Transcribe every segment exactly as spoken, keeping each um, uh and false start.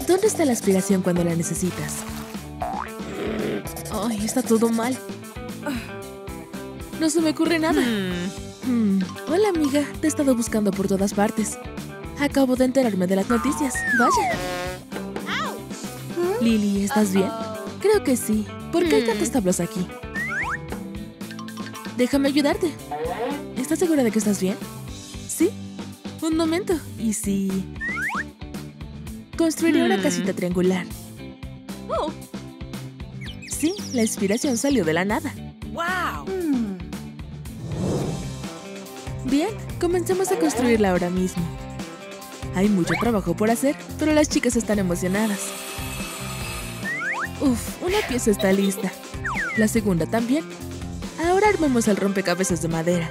¿Dónde está la aspiración cuando la necesitas? Ay, está todo mal. No se me ocurre nada. Hmm. Hmm. Hola, amiga. Te he estado buscando por todas partes. Acabo de enterarme de las noticias. Vaya. Lily, ¿estás bien? Creo que sí. ¿Por qué hay tantos tablos aquí? Déjame ayudarte. ¿Estás segura de que estás bien? ¿Sí? Un momento. ¿Y si...? Construiré una casita triangular. Oh. Sí, la inspiración salió de la nada. ¡Wow! Hmm. Bien, comencemos a construirla ahora mismo. Hay mucho trabajo por hacer, pero las chicas están emocionadas. Uf, una pieza está lista. La segunda también. Ahora armemos el rompecabezas de madera.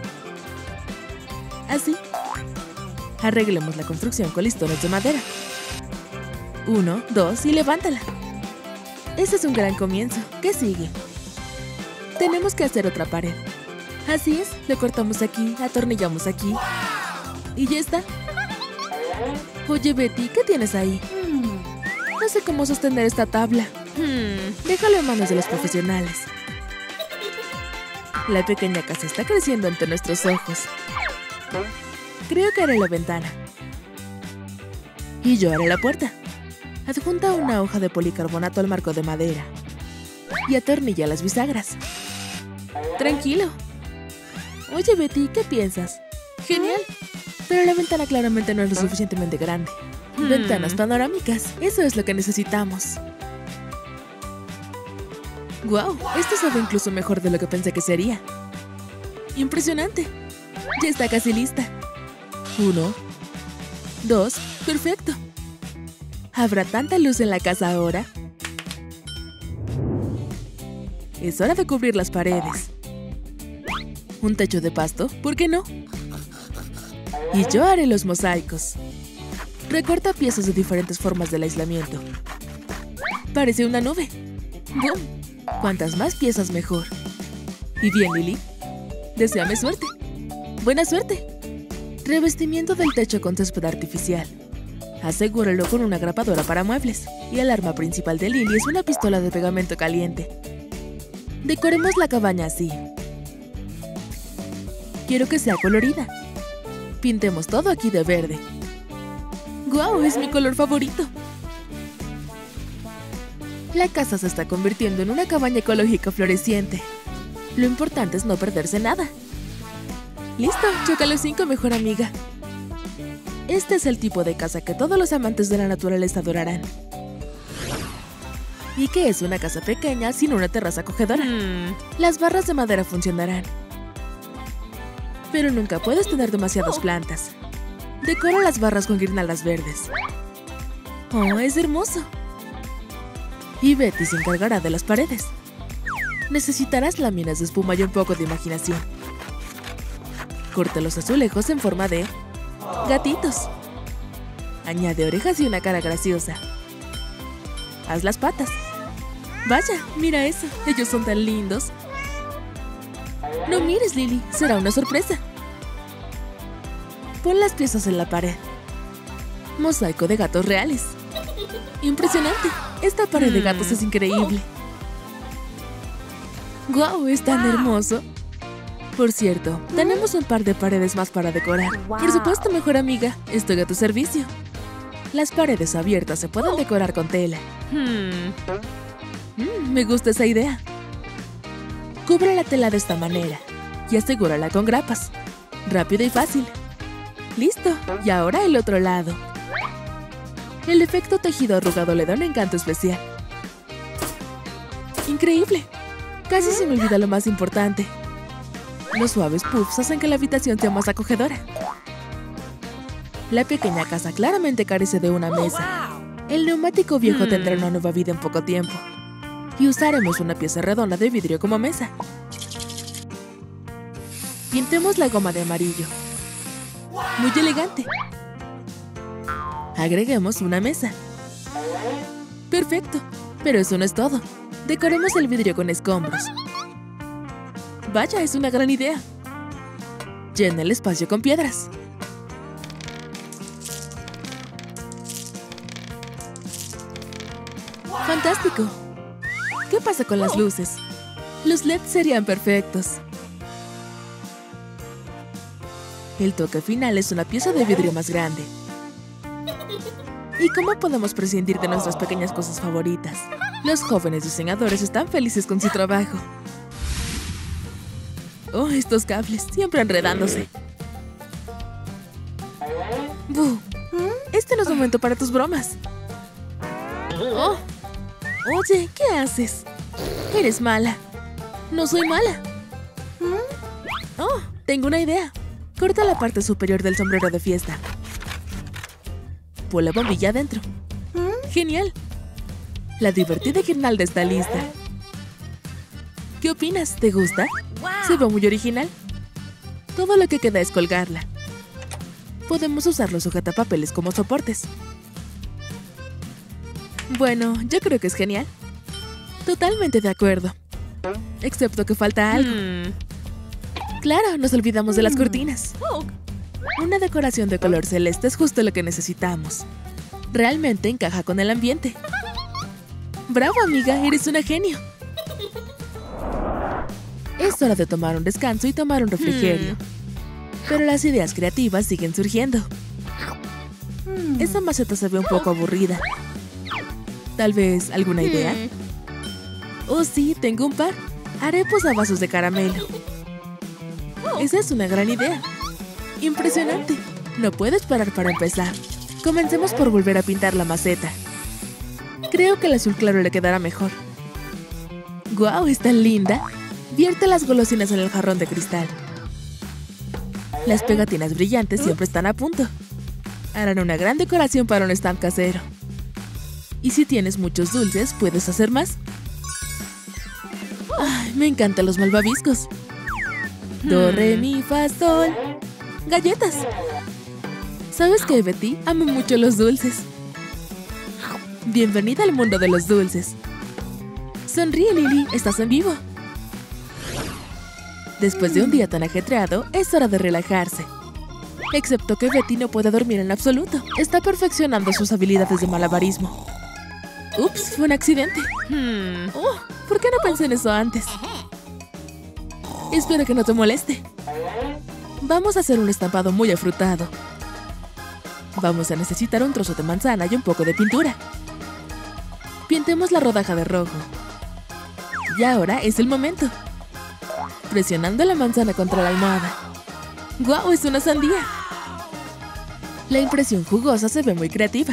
Así. Arreglemos la construcción con listones de madera. Uno, dos y levántala. Ese es un gran comienzo. ¿Qué sigue? Tenemos que hacer otra pared. Así es, lo cortamos aquí, atornillamos aquí. Y ya está. Oye, Betty, ¿qué tienes ahí? No sé cómo sostener esta tabla. Hmm, déjalo en manos de los profesionales. La pequeña casa está creciendo ante nuestros ojos. Creo que haré la ventana. Y yo haré la puerta. Adjunta una hoja de policarbonato al marco de madera. Y atornilla las bisagras. Tranquilo. Oye, Betty, ¿qué piensas? Genial. Pero la ventana claramente no es lo suficientemente grande. Hmm. Ventanas panorámicas. Eso es lo que necesitamos. ¡Guau! Esto sabe incluso mejor de lo que pensé que sería. ¡Impresionante! Ya está casi lista. Uno. Dos. ¡Perfecto! ¿Habrá tanta luz en la casa ahora? Es hora de cubrir las paredes. ¿Un techo de pasto? ¿Por qué no? Y yo haré los mosaicos. Recorta piezas de diferentes formas del aislamiento. Parece una nube. ¡Bum! Cuantas más piezas, mejor. ¿Y bien, Lily? Deséame suerte. ¡Buena suerte! Revestimiento del techo con césped artificial. Asegúralo con una grapadora para muebles. Y el arma principal de Lily es una pistola de pegamento caliente. Decoremos la cabaña así. Quiero que sea colorida. Pintemos todo aquí de verde. ¡Guau! Es mi color favorito. La casa se está convirtiendo en una cabaña ecológica floreciente. Lo importante es no perderse nada. ¡Listo! Choca los cinco, mejor amiga. Este es el tipo de casa que todos los amantes de la naturaleza adorarán. ¿Y qué es una casa pequeña sin una terraza acogedora? Mm. Las barras de madera funcionarán. Pero nunca puedes tener demasiadas oh. plantas. Decora las barras con guirnaldas verdes. ¡Oh, es hermoso! Y Betty se encargará de las paredes. Necesitarás láminas de espuma y un poco de imaginación. Corta los azulejos en forma de gatitos. Añade orejas y una cara graciosa. Haz las patas. Vaya, mira eso. Ellos son tan lindos. No mires, Lily. Será una sorpresa. Pon las piezas en la pared. Mosaico de gatos reales. ¡Impresionante! Esta pared de gatos es increíble. ¡Guau! Es tan hermoso. Por cierto, tenemos un par de paredes más para decorar. Por supuesto, mejor amiga. Estoy a tu servicio. Las paredes abiertas se pueden decorar con tela. Hmm. Mm, me gusta esa idea. Cubre la tela de esta manera y asegúrala con grapas. Rápido y fácil. ¡Listo! Y ahora el otro lado. El efecto tejido arrugado le da un encanto especial. ¡Increíble! Casi se me olvida lo más importante. Los suaves puffs hacen que la habitación sea más acogedora. La pequeña casa claramente carece de una mesa. El neumático viejo hmm. tendrá una nueva vida en poco tiempo. Y usaremos una pieza redonda de vidrio como mesa. Pintemos la goma de amarillo. Muy elegante. Agreguemos una mesa. Perfecto. Pero eso no es todo. Decoremos el vidrio con escombros. Vaya, es una gran idea. Llena el espacio con piedras. ¡Fantástico! ¿Qué pasa con las luces? Los L E D serían perfectos. El toque final es una pieza de vidrio más grande. ¿Y cómo podemos prescindir de nuestras pequeñas cosas favoritas? Los jóvenes diseñadores están felices con su trabajo. Oh, estos cables, siempre enredándose. ¡Buh! Este no es momento para tus bromas. Oh. Oye, ¿qué haces? Eres mala. No soy mala. Oh, tengo una idea. Corta la parte superior del sombrero de fiesta. Pon la bombilla adentro. ¡Genial! La divertida guirnalda está lista. ¿Qué opinas? ¿Te gusta? Se ve muy original. Todo lo que queda es colgarla. Podemos usar los sujetapapeles como soportes. Bueno, yo creo que es genial. Totalmente de acuerdo. Excepto que falta algo. Hmm. Claro, nos olvidamos de las cortinas. Una decoración de color celeste es justo lo que necesitamos. Realmente encaja con el ambiente. ¡Bravo, amiga! ¡Eres una genio! Es hora de tomar un descanso y tomar un refrigerio. Hmm. Pero las ideas creativas siguen surgiendo. Hmm. Esa maceta se ve un poco aburrida. ¿Tal vez alguna idea? Hmm. Oh, sí, tengo un par. Haré posavasos de caramelo. Esa es una gran idea. ¡Impresionante! No puedo esperar para empezar. Comencemos por volver a pintar la maceta. Creo que el azul claro le quedará mejor. ¡Guau! ¡Es tan linda! Vierte las golosinas en el jarrón de cristal. Las pegatinas brillantes siempre están a punto. Harán una gran decoración para un stand casero. Y si tienes muchos dulces, ¿puedes hacer más? ¡Ay, me encantan los malvaviscos! Do, re, mi, fa, sol. ¡Galletas! ¿Sabes qué, Betty? Amo mucho los dulces. Bienvenida al mundo de los dulces. Sonríe, Lily. Estás en vivo. Después de un día tan ajetreado, es hora de relajarse. Excepto que Betty no puede dormir en absoluto. Está perfeccionando sus habilidades de malabarismo. Ups, fue un accidente. Hmm. Oh, ¿por qué no pensé en eso antes? Espero que no te moleste. Vamos a hacer un estampado muy afrutado. Vamos a necesitar un trozo de manzana y un poco de pintura. Pintemos la rodaja de rojo. Y ahora es el momento. Presionando la manzana contra la almohada. ¡Guau! ¡Es una sandía! La impresión jugosa se ve muy creativa.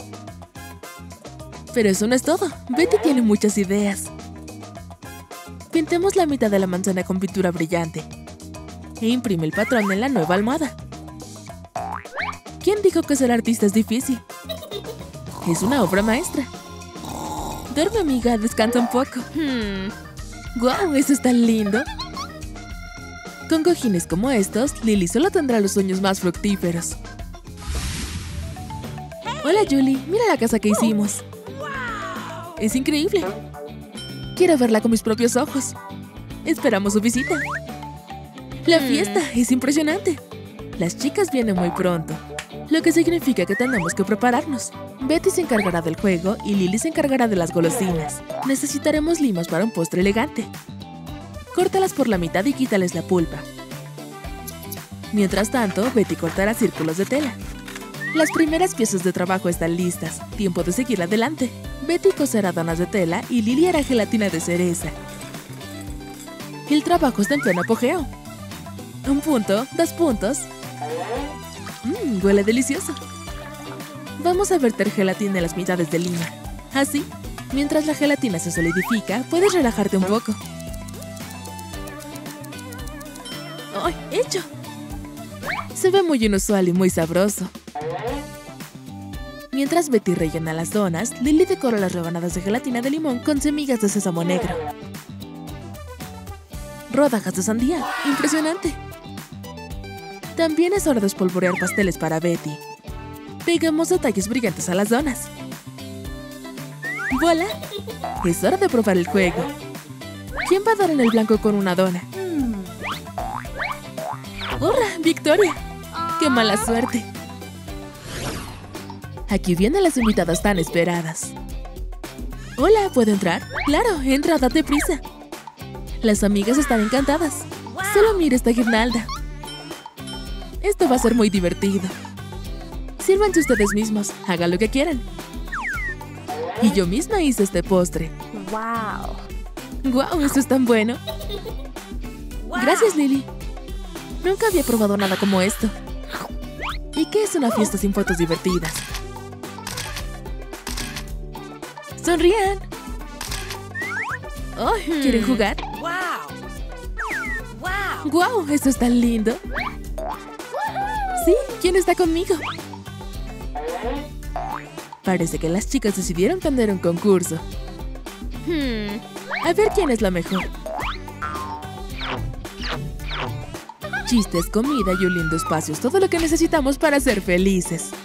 Pero eso no es todo. Betty tiene muchas ideas. Pintemos la mitad de la manzana con pintura brillante. E imprime el patrón en la nueva almohada. ¿Quién dijo que ser artista es difícil? Es una obra maestra. Duerme, amiga. Descansa un poco. Hmm. ¡Guau! ¡Eso es tan lindo! Con cojines como estos, Lily solo tendrá los sueños más fructíferos. Hola, Julie. Mira la casa que hicimos. Es increíble. Quiero verla con mis propios ojos. Esperamos su visita. La fiesta es impresionante. Las chicas vienen muy pronto, lo que significa que tenemos que prepararnos. Betty se encargará del juego y Lily se encargará de las golosinas. Necesitaremos limas para un postre elegante. Córtalas por la mitad y quítales la pulpa. Mientras tanto, Betty cortará círculos de tela. Las primeras piezas de trabajo están listas. Tiempo de seguir adelante. Betty coserá donas de tela y Lily hará gelatina de cereza. El trabajo está en pleno apogeo. Un punto, dos puntos. Mmm, huele delicioso. Vamos a verter gelatina en las mitades de lima. Así, mientras la gelatina se solidifica, puedes relajarte un poco. ¡Ay, hecho! Se ve muy inusual y muy sabroso. Mientras Betty rellena las donas, Lily decora las rebanadas de gelatina de limón con semillas de sésamo negro. Rodajas de sandía. ¡Impresionante! También es hora de espolvorear pasteles para Betty. Pegamos detalles brillantes a las donas. ¡Voilà! Es hora de probar el juego. ¿Quién va a dar en el blanco con una dona? ¡Hurra! ¡Victoria! ¡Qué mala suerte! Aquí vienen las invitadas tan esperadas. Hola, ¿puedo entrar? Claro, entra, date prisa. Las amigas están encantadas. Solo mira esta guirnalda. Esto va a ser muy divertido. Sírvanse ustedes mismos, hagan lo que quieran. Y yo misma hice este postre. ¡Wow! ¡Wow! Esto es tan bueno. Gracias, Lily. Nunca había probado nada como esto. ¿Y qué es una fiesta sin fotos divertidas? ¡Sonrían! Oh, ¿quieren jugar? ¡Wow! ¡Wow! Esto es tan lindo. Sí, ¿quién está conmigo? Parece que las chicas decidieron tener un concurso. Hmm. A ver quién es la mejor. Chistes, comida y un lindo espacio es todo lo que necesitamos para ser felices.